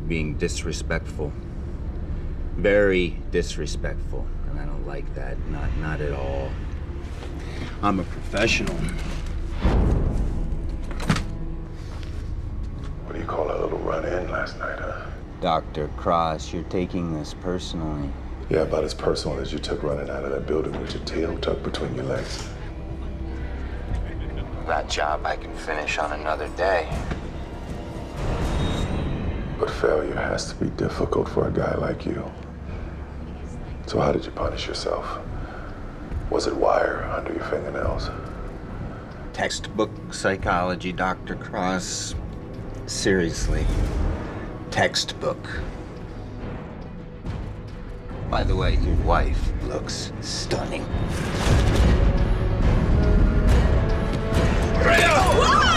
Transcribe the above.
being disrespectful. Very disrespectful, and I don't like that. Not at all. I'm a professional. What do you call that little run-in last night, huh? Dr. Cross, you're taking this personally. Yeah, about as personal as you took running out of that building with your tail tucked between your legs. That job I can finish on another day. But failure has to be difficult for a guy like you. So how did you punish yourself? Was it wire under your fingernails? Textbook psychology, Dr. Cross. Seriously. Textbook. By the way, your wife looks stunning. Whoa!